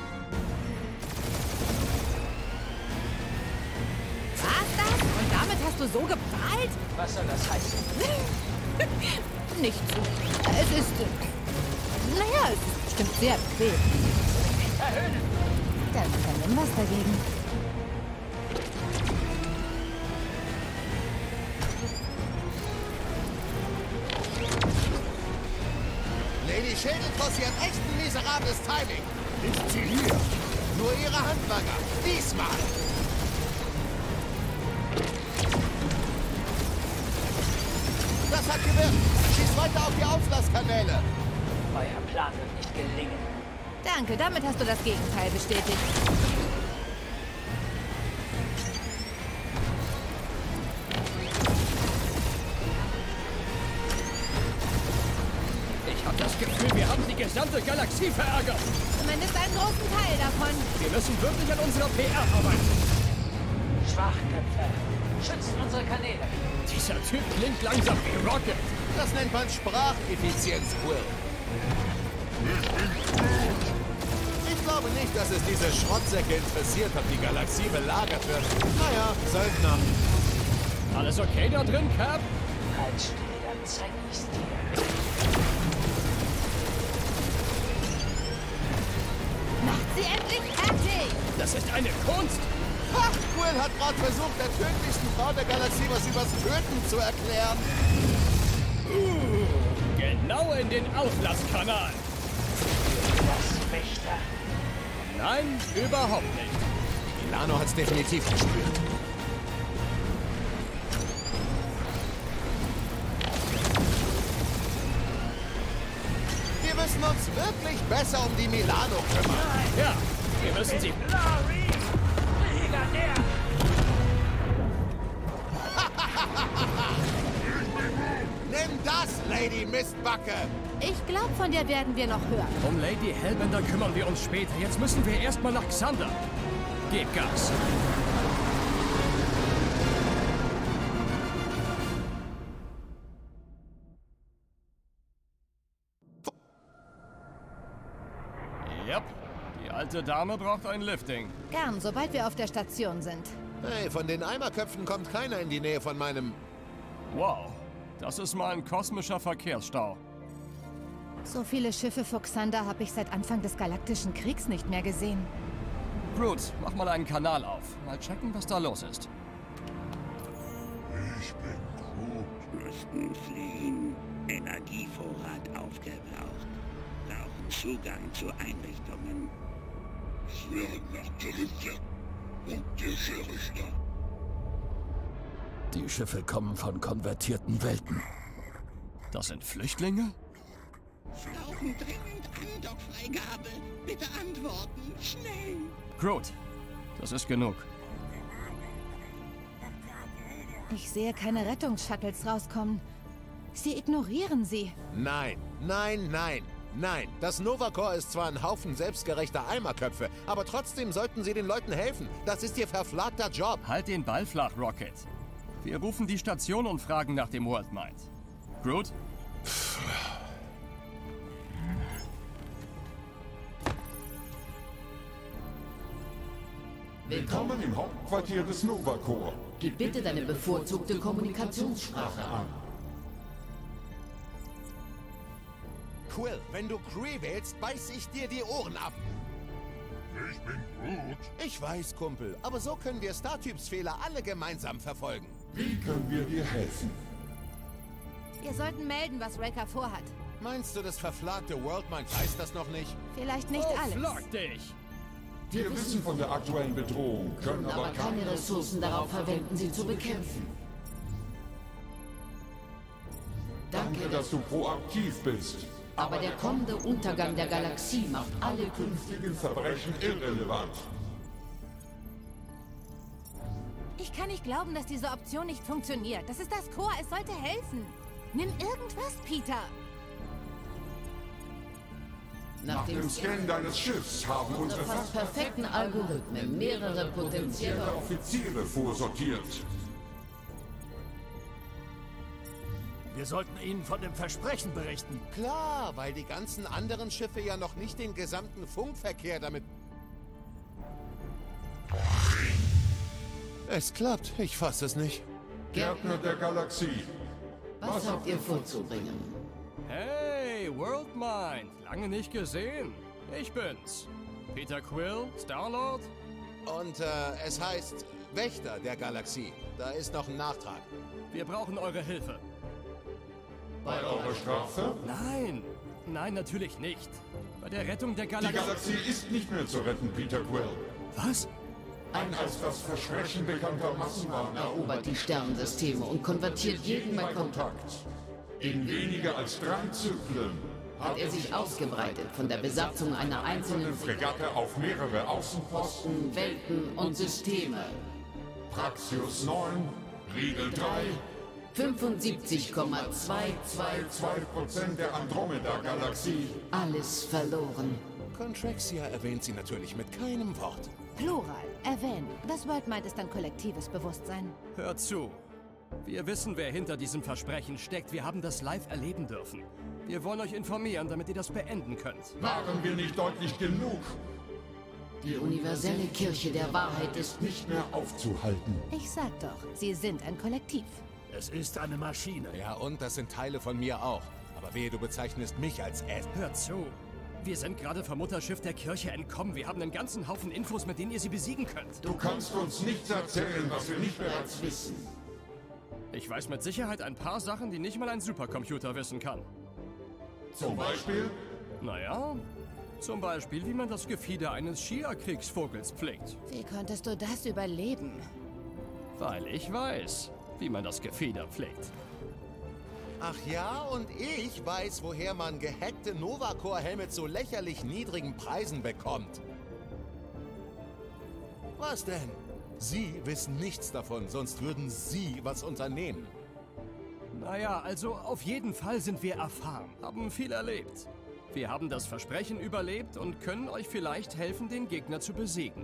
War's das? Und damit hast du so geprahlt? Was soll das heißen? Nicht so. Es ist... äh, Naja, es ist bestimmt sehr bequem. Verhöhnen! Dann vernimm was dagegen. Lady Schädeltross, sie hat echt ein miserables Timing. Ist sie hier? Nur ihre Handlanger. Diesmal. Das hat gewirkt. Schieß weiter auf die Auslasskanäle. Euer Plan wird nicht gelingen. Danke, damit hast du das Gegenteil bestätigt. Ich habe das Gefühl, wir haben die gesamte Galaxie verärgert. Zumindest einen großen Teil davon. Wir müssen wirklich an unserer P R arbeiten. Schwachköpfe. Schützen unsere Kanäle. Dieser Typ klingt langsam wie Rocket. Das nennt man Spracheffizienz, Quill. Ich glaube nicht, dass es diese Schrottsäcke interessiert, ob die Galaxie belagert wird. Naja, Söldner. Alles okay da drin, Cap? Halt still, dann zeig ich's dir. Macht sie endlich fertig! Das ist eine Kunst. Ha! Quill hat gerade versucht, der tödlichsten Frau der Galaxie was übers Töten zu erklären. Uh, genau in den Auslasskanal. Das Wächter. Nein, überhaupt nicht. Die Milano hat's definitiv gespürt. Wir müssen uns wirklich besser um die Milano kümmern. Ja, wir müssen sie... Nimm das, Lady Mistbacke! Ich glaube, von dir werden wir noch hören. Um Lady Hellbender kümmern wir uns später. Jetzt müssen wir erstmal nach Xander. Gib Gas. Yep, die alte Dame braucht ein Lifting. Gern, sobald wir auf der Station sind. Hey, von den Eimerköpfen kommt keiner in die Nähe von meinem... Wow, das ist mal ein kosmischer Verkehrsstau. So viele Schiffe vor Xander habe ich seit Anfang des Galaktischen Kriegs nicht mehr gesehen. Groot, mach mal einen Kanal auf. Mal checken, was da los ist. Ich bin Groot. Mussten fliehen. Energievorrat aufgebraucht. Brauchen Zugang zu Einrichtungen. Es werden nach Tarifa und der Scherichter. Die Schiffe kommen von konvertierten Welten. Das sind Flüchtlinge? Brauchen dringend Andockfreigabe. Bitte antworten. Schnell. Groot, das ist genug. Ich sehe keine Rettungsshuttles rauskommen. Sie ignorieren sie. Nein, nein, nein, nein. Das Nova Corps ist zwar ein Haufen selbstgerechter Eimerköpfe, aber trotzdem sollten sie den Leuten helfen. Das ist ihr verflagter Job. Halt den Ball flach, Rocket. Wir rufen die Station und fragen nach dem Worldmind. Groot? Willkommen im Hauptquartier des Nova Corps. Gib bitte deine bevorzugte Kommunikationssprache an. Quill, wenn du Kree wählst, beiß ich dir die Ohren ab. Ich bin Groot. Ich weiß, Kumpel, aber so können wir Startyps Fehler alle gemeinsam verfolgen. Wie können wir dir helfen? Wir sollten melden, was Wrecker vorhat. Meinst du, das verflagte Worldmind weiß das noch nicht? Vielleicht nicht Oh, alles. flag dich! Wir wissen von der aktuellen Bedrohung, können Aber aber keine Ressourcen darauf verwenden, sie zu bekämpfen. Danke, dass du proaktiv bist. Aber der kommende Untergang der Galaxie macht alle künftigen... Künftigen Verbrechen irrelevant. Ich kann nicht glauben, dass diese Option nicht funktioniert. Das ist das Corps, es sollte helfen. Nimm irgendwas, Peter. Nach dem Scan deines Schiffs haben unsere fast perfekten Algorithmen mehrere potenzielle... Offiziere vorsortiert. Wir sollten ihnen von dem Versprechen berichten. Klar, weil die ganzen anderen Schiffe ja noch nicht den gesamten Funkverkehr damit... Es klappt, ich fasse es nicht. Gärtner der Galaxie. Was habt ihr vorzubringen? Hey, Worldmind! Lange nicht gesehen. Ich bin's. Peter Quill, Star-Lord. Und äh, es heißt Wächter der Galaxie. Da ist noch ein Nachtrag. Wir brauchen eure Hilfe. Bei eurer Strafe? Nein, nein, natürlich nicht. Bei der Rettung der Die Galaxie... Galaxie ist nicht mehr zu retten, Peter Quill. Was? Ein als das Versprechen bekannter Massenwahn Erobert die Sternensysteme und konvertiert jeden bei bei Kontakt. Kontakt. In weniger als drei Zyklen Hat er sich ausgebreitet von der Besatzung einer einzelnen Fregatte auf mehrere Außenposten, Welten und Systeme. Praxius neun, Riegel drei, fünfundsiebzig Komma zweiundzwanzig zwei Prozent der Andromeda-Galaxie. Alles verloren. Contraxia erwähnt sie natürlich mit keinem Wort. Plural. Erwähnen. Das Worldmind ist ein kollektives Bewusstsein. Hört zu. Wir wissen, wer hinter diesem Versprechen steckt. Wir haben das live erleben dürfen. Wir wollen euch informieren, damit ihr das beenden könnt. Waren wir nicht deutlich genug? Die universelle Kirche der Wahrheit ist nicht mehr Aufzuhalten. Ich sag doch, sie sind ein Kollektiv. Es ist eine Maschine. Ja, und das sind Teile von mir auch. Aber wehe, du bezeichnest mich als S. Hört zu. Wir sind gerade vom Mutterschiff der Kirche entkommen. Wir haben einen ganzen Haufen Infos, mit denen ihr sie besiegen könnt. Du kannst uns nichts erzählen, was wir nicht bereits wissen. Ich weiß mit Sicherheit ein paar Sachen, die nicht mal ein Supercomputer wissen kann. Zum Beispiel? Naja, Zum Beispiel, wie man das Gefieder eines Shia-Kriegsvogels pflegt. Wie konntest du das überleben? Weil ich weiß, wie man das Gefieder pflegt. Ach ja, und ich weiß, woher man gehackte Nova-Core-Helme zu lächerlich niedrigen Preisen bekommt. Was denn? Sie wissen nichts davon, sonst würden Sie was unternehmen. Naja, also auf jeden Fall sind wir erfahren, haben viel erlebt. Wir haben das Versprechen überlebt und können euch vielleicht helfen, den Gegner zu besiegen.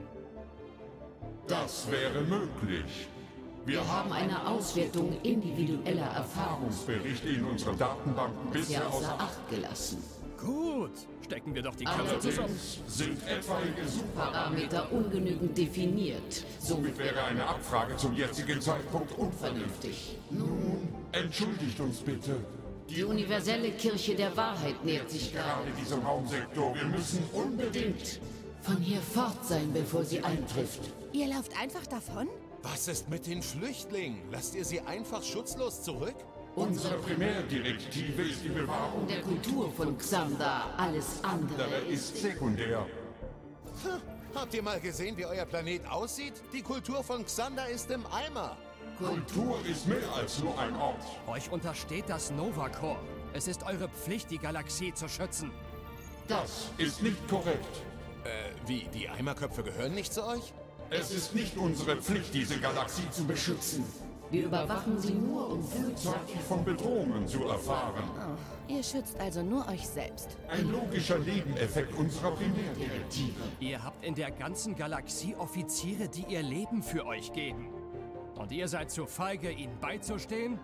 Das wäre möglich. Wir haben eine Auswertung individueller Erfahrungsberichte in unseren Datenbanken bisher außer Acht gelassen. Gut, stecken wir doch die Köpfe zusammen. Sind etwaige Parameter ungenügend definiert. Somit wäre eine Abfrage zum jetzigen Zeitpunkt unvernünftig. Nun, entschuldigt uns bitte. Die universelle Kirche der Wahrheit nähert sich gerade diesem Raumsektor. Wir müssen unbedingt von hier fort sein, bevor sie eintrifft. Ihr lauft einfach davon? Was ist mit den Flüchtlingen? Lasst ihr sie einfach schutzlos zurück? Unsere Primärdirektive ist die Bewahrung der Kultur von Xandar. Alles andere ist sekundär. Habt ihr mal gesehen, wie euer Planet aussieht? Die Kultur von Xandar ist im Eimer. Kultur ist mehr als nur ein Ort. Euch untersteht das Nova-Core. Es ist eure Pflicht, die Galaxie zu schützen. Das ist nicht korrekt. Äh, wie? Die Eimerköpfe gehören nicht zu euch? Es ist nicht unsere Pflicht, diese Galaxie zu beschützen. Wir überwachen sie nur, um frühzeitig von Bedrohungen zu erfahren. Oh, ihr schützt also nur euch selbst. Ein logischer Nebeneffekt unserer Primärdirektive. Ihr habt in der ganzen Galaxie Offiziere, die ihr Leben für euch geben. Und ihr seid zu feige, ihnen beizustehen?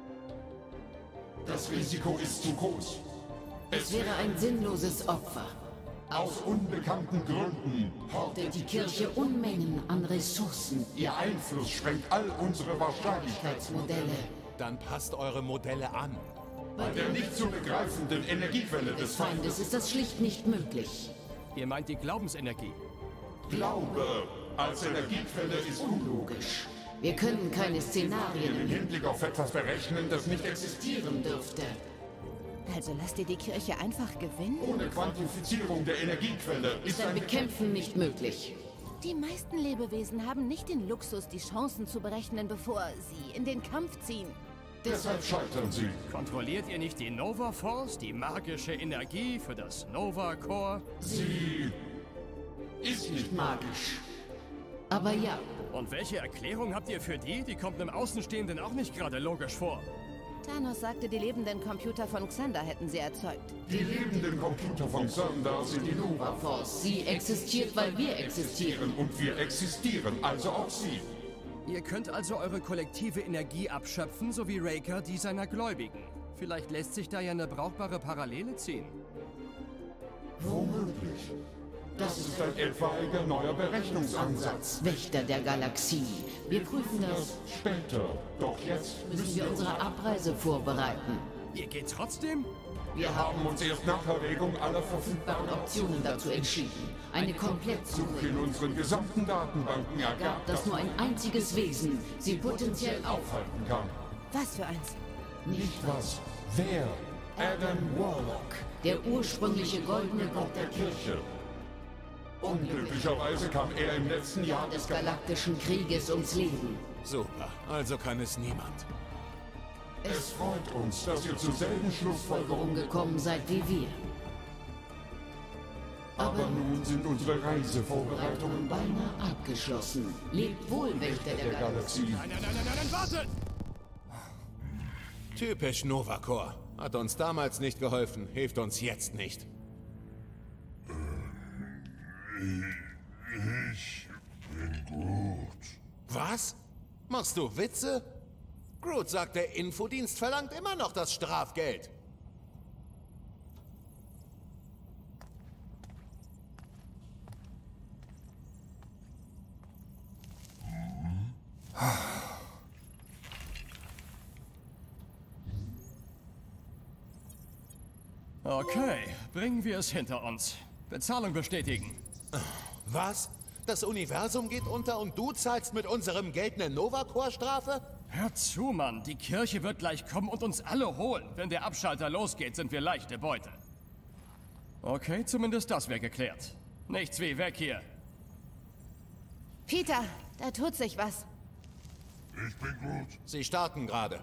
Das Risiko ist zu groß. Es wäre ein sinnloses Opfer. Aus unbekannten Gründen hortet die Kirche Unmengen an Ressourcen. Ihr Einfluss sprengt all unsere Wahrscheinlichkeitsmodelle. Dann passt eure Modelle an. Bei der nicht zu begreifenden Energiequelle des Feindes ist das schlicht nicht möglich. Ihr meint die Glaubensenergie? Glaube als Energiequelle ist unlogisch. Wir können keine Szenarien im Hinblick auf etwas berechnen, das nicht existieren dürfte. Also lasst ihr die Kirche einfach gewinnen? Ohne Quantifizierung der Energiequelle ist ein Bekämpfen nicht möglich. Die meisten Lebewesen haben nicht den Luxus, die Chancen zu berechnen, bevor sie in den Kampf ziehen. Deshalb scheitern sie. Kontrolliert ihr nicht die Nova Force, die magische Energie für das Nova Core? Sie ist nicht magisch. Aber ja. Und welche Erklärung habt ihr für die? Die kommt einem Außenstehenden auch nicht gerade logisch vor. Thanos sagte, die lebenden Computer von Xandar hätten sie erzeugt. Die lebenden Computer von Xandar sind die Nova Force. Sie existiert, weil wir existieren. Und wir existieren, also auch sie. Ihr könnt also eure kollektive Energie abschöpfen, so wie Raker die seiner Gläubigen. Vielleicht lässt sich da ja eine brauchbare Parallele ziehen. Womöglich. Das ist ein etwaiger neuer Berechnungsansatz. Wächter der Galaxie. Wir prüfen das später. Doch jetzt müssen wir unsere Abreise vorbereiten. Ihr geht trotzdem? Wir haben uns erst nach Erwägung aller verfügbaren Optionen dazu entschieden. Eine Komplettsuche in unseren gesamten Datenbanken ergab, dass nur ein einziges Wesen sie potenziell aufhalten kann. Was für eins? Nicht was. Wer? Adam Warlock. Der ursprüngliche goldene Gott der Kirche. Unglücklicherweise kam er im letzten Jahr des Galaktischen Krieges ums Leben. Super, also kann es niemand. Es freut uns, dass ihr zur selben Schlussfolgerung gekommen seid wie wir. Aber nun sind unsere Reisevorbereitungen beinahe abgeschlossen. Lebt wohl, Wächter der, der Galaxie. Nein, nein, nein, nein, nein, wartet! Typisch Nova Core. Hat uns damals nicht geholfen, hilft uns jetzt nicht. Ich bin Groot. Was? Machst du Witze? Groot sagt, der Infodienst verlangt immer noch das Strafgeld. Okay, bringen wir es hinter uns. Bezahlung bestätigen. Was? Das Universum geht unter und du zahlst mit unserem Geld eine Nova-Core-Strafe? Hör zu, Mann. Die Kirche wird gleich kommen und uns alle holen. Wenn der Abschalter losgeht, sind wir leichte Beute. Okay, zumindest das wäre geklärt. Nichts wie weg hier. Peter, da tut sich was. Ich bin gut. Sie starten gerade.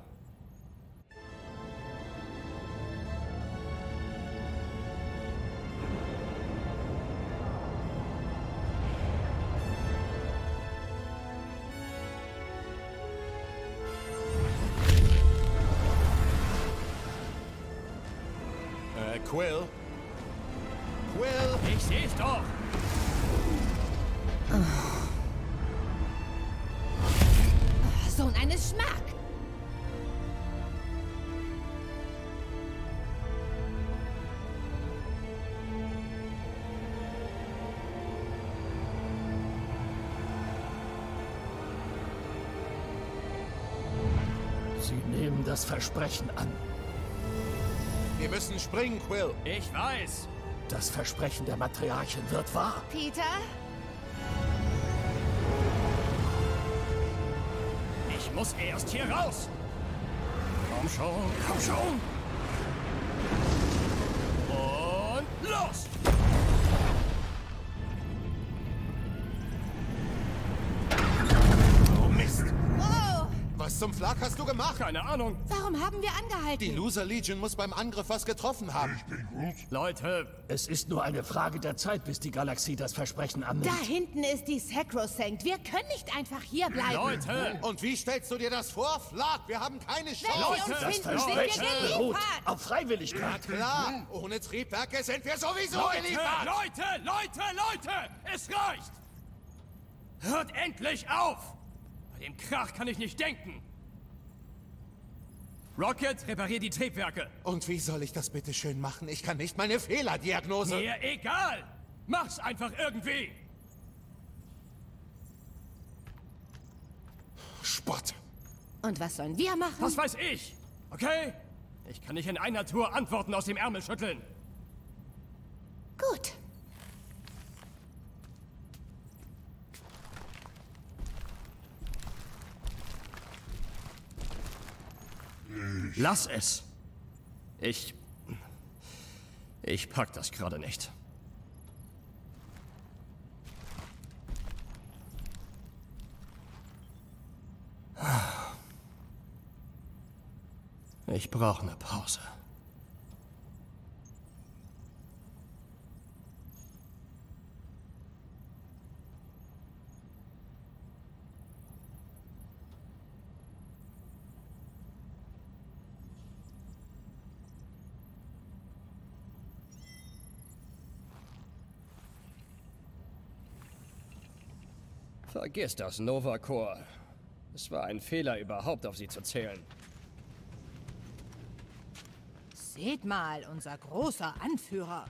Äh, Quill? Quill? Ich seh's doch! Sohn eines Schmack! Sie nehmen das Versprechen an. Wir müssen springen, Quill. Ich weiß. Das Versprechen der Matriarchin wird wahr. Peter? Ich muss erst hier raus. Komm schon, komm schon. Und los! Oh Mist! Oh! Was zum Flag hast du gemacht? Keine Ahnung. Warum haben wir angehalten? Die Loser Legion muss beim Angriff was getroffen haben. Ich bin gut. Leute, Es ist nur eine Frage der Zeit, bis die Galaxie das Versprechen annimmt. Da hinten ist die Sacrosanct. Wir können nicht einfach hier bleiben. Leute! Und wie stellst du dir das vor? Flag, wir haben keine Wenn Chance. sie uns Leute, Das finden, sind wir Versprechen beruht geliefert. auf Freiwilligkeit. Klar, ohne Triebwerke sind wir sowieso Leute, geliefert. Leute, Leute, Leute! Es reicht! Hört endlich auf! Bei dem Krach kann ich nicht denken. Rocket, reparier die Triebwerke. Und wie soll ich das bitte schön machen? Ich kann nicht meine Fehlerdiagnose... Mir egal! Mach's einfach irgendwie! Spott. Und was sollen wir machen? Was weiß ich? Okay? Ich kann nicht in einer Tour Antworten aus dem Ärmel schütteln. Gut. Lass es. Ich... Ich pack das gerade nicht. Ich brauche eine Pause. Vergiss das, Nova Corps. Es war ein Fehler, überhaupt auf sie zu zählen. Seht mal, unser großer Anführer.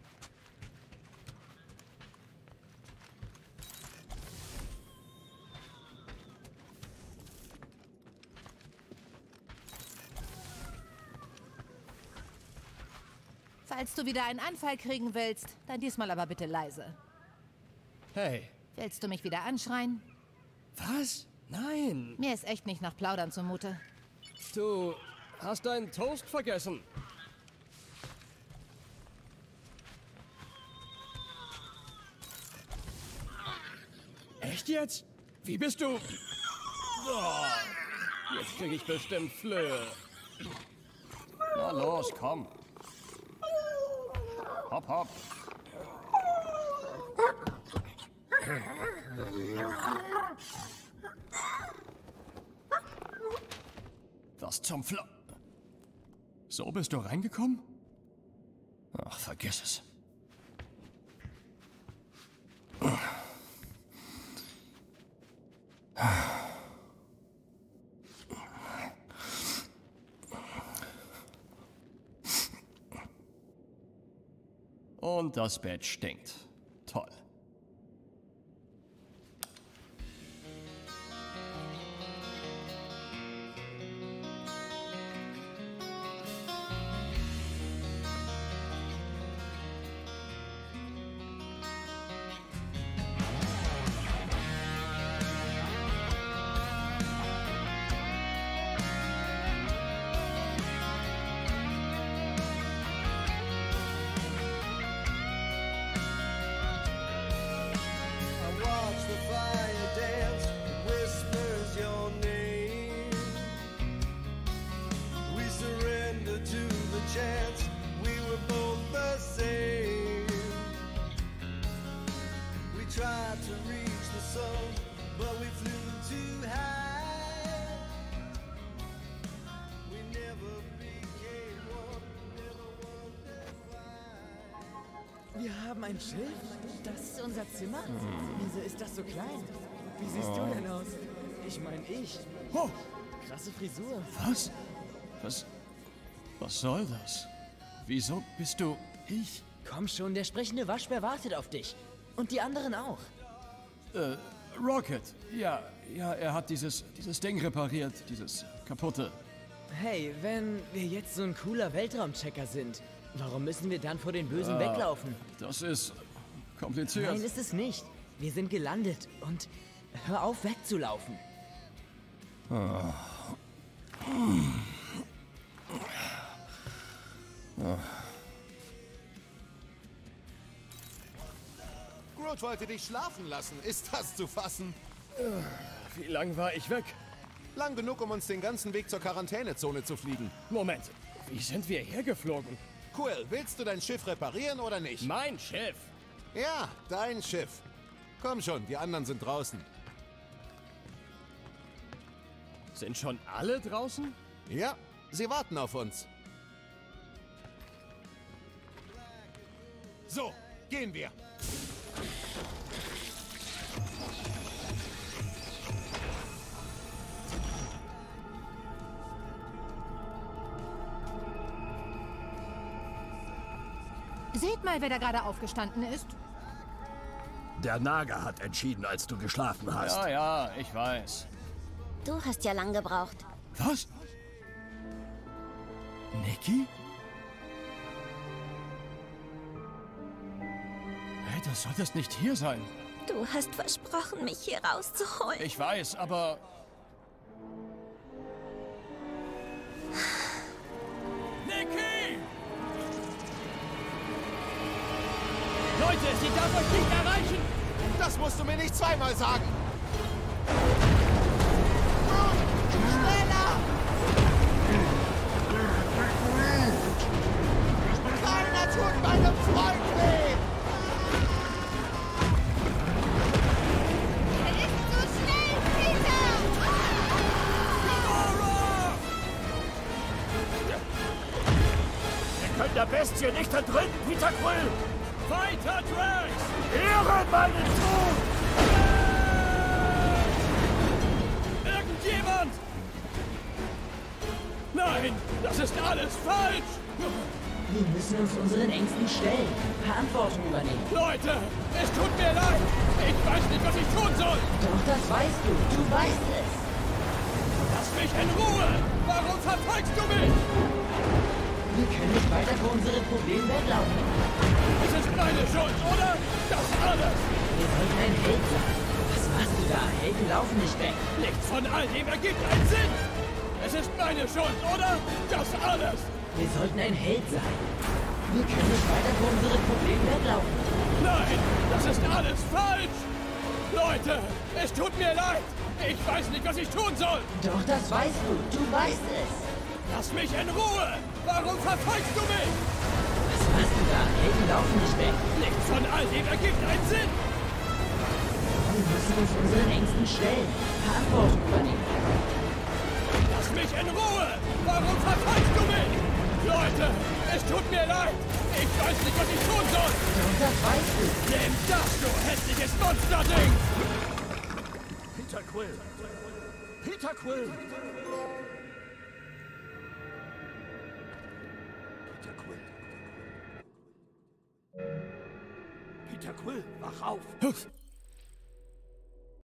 Falls du wieder einen Anfall kriegen willst, dann diesmal aber bitte leise. Hey. Willst du mich wieder anschreien? Was? Nein. Mir ist echt nicht nach Plaudern zumute. Du hast deinen Toast vergessen. Echt jetzt? Wie bist du? Oh, jetzt krieg ich bestimmt Flöhe. Na los, komm. Hopp, hopp. Was zum Flo... So bist du reingekommen? Ach, vergiss es. Und das Bett stinkt. Toll. haben ein Schiff? Das ist unser Zimmer? Wieso ist das so klein? Wie siehst Oh. du denn aus? Ich meine ich. Oh. Krasse Frisur. Was? Was? Was soll das? Wieso bist du ich? Komm schon, der sprechende Waschbär wartet auf dich. Und die anderen auch. Äh, Rocket. Ja, ja, er hat dieses, dieses Ding repariert, dieses kaputte. Hey, wenn wir jetzt so ein cooler Weltraumchecker sind, warum müssen wir dann vor den Bösen Ah, weglaufen? Das ist kompliziert. Nein, ist es nicht. Wir sind gelandet und hör auf wegzulaufen. Ah. Ah. Groot wollte dich schlafen lassen. Ist das zu fassen? Wie lang war ich weg? Lang genug, um uns den ganzen Weg zur Quarantänezone zu fliegen. Moment, wie sind wir hergeflogen? Quill, willst du dein Schiff reparieren oder nicht? Mein Schiff? Ja, dein Schiff. Komm schon, die anderen sind draußen. Sind schon alle draußen? Ja, sie warten auf uns. So, gehen wir. Seht mal, wer da gerade aufgestanden ist. Der Naga hat entschieden, als du geschlafen hast. Ja, ja, ich weiß. Du hast ja lang gebraucht. Was? Nikki? Hey, du solltest nicht hier sein. Du hast versprochen, mich hier rauszuholen. Ich weiß, aber... Nikki! Leute, sie darf euch nicht erreichen! Das musst du mir nicht zweimal sagen! Schneller! Keiner tut meinem Freund weh! Er ist so schnell, Peter! Wir können der Bestie nicht erdrücken, Peter Quill! Weiter, Drax! Ehre meinen Tod! Irgendjemand! Nein, das ist alles falsch! Wir müssen uns unseren Ängsten stellen. Verantwortung übernehmen. Leute, es tut mir leid! Ich weiß nicht, was ich tun soll! Doch das weißt du. Du weißt es. Lass mich in Ruhe! Warum verfolgst du mich? Wir können nicht weiter vor unseren Problemen weglaufen. Es ist meine Schuld, oder? Das alles! Wir sollten ein Held sein. Was machst du da? Helden laufen nicht weg. Nichts von all dem ergibt einen Sinn! Es ist meine Schuld, oder? Das alles! Wir sollten ein Held sein. Wir können nicht weiter vor unseren Problemen weglaufen. Nein, das ist alles falsch! Leute, es tut mir leid! Ich weiß nicht, was ich tun soll! Doch das weißt du. Du weißt es. Lass mich in Ruhe! Warum verfolgst du mich? Was machst du da? Helden laufen nicht weg. Nichts von all dem ergibt einen Sinn! Wir müssen uns unseren Ängsten stellen. Verantwortung übernehmen. Lass mich in Ruhe! Warum verfolgst du mich? Leute, es tut mir leid! Ich weiß nicht, was ich tun soll! Doch das weißt du. Nimm das, du hässliches Monsterding! Peter Quill! Peter Quill! Peter Quill! Peter Quill, wach auf!